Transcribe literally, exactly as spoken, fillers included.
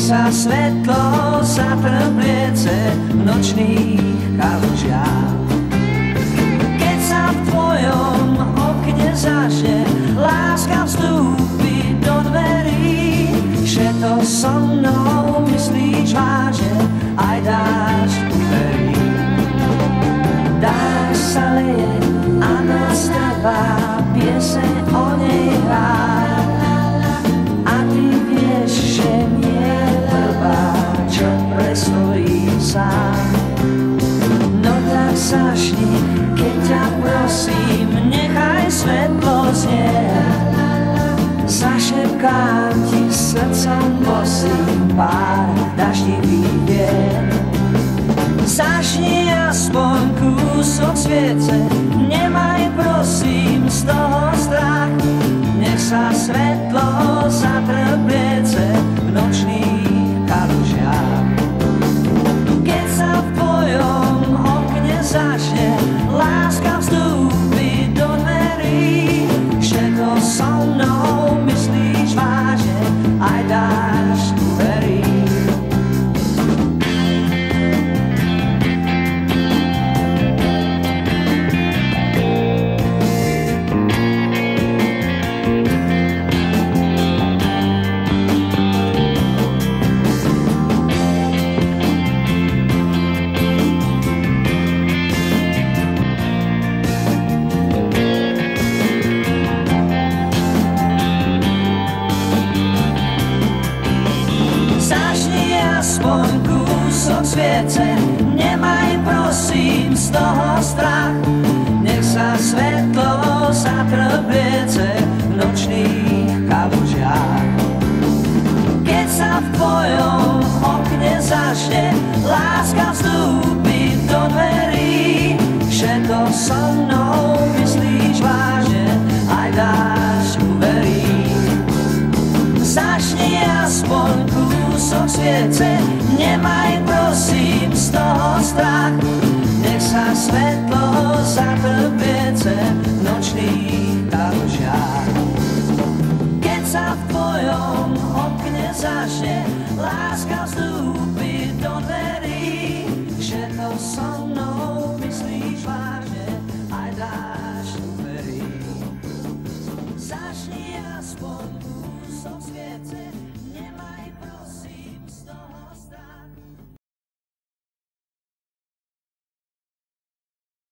sa svetlo zatrbliece v nočných kalužiach. Keď sa v tvojom okne zažne, láska vstúpi do dverí, že to so mnou myslíš vážne, aj dáš uverí. Dáš sa leje a noc trvá, pieseň o nej hrá. A ty vieš, že nie je prvá, čo prestojí sám. No tak zašni, keď ťa prosím, nechaj svetlo znieť. Zašepkám ti srdcom bosým pár daždivých vied. Zašni aspoň kúsok sviece, nemaj prosím z toho strach. Nech sa svetlo zatrbliece v nočných kalužiach. Keď sa v tvojom okne zažne, láska vstúpi do dverí, že to so mnou myslíš vážne, aj dáš uverí. Aspoň kúsok sviece, nemaj prosím z toho strach. Nech sa svetlo zatrbliece v nočných kalužiach. Keď sa v tvojom okne zažne, láska vstúpi do dverí, že to so mnou myslíš vážne, aj dáš uveriť. Zažni aspoň kúsok sviece, nemaj prosím z toho strach. Nech sa svetlo zatrbliece v nočných kalužiach. Keď sa v tvojom okne zažne, láska vstúpi do dverí, že to so mnou myslíš vážne, aj dáš uveriť. Zažni aspoň kúsok sviece,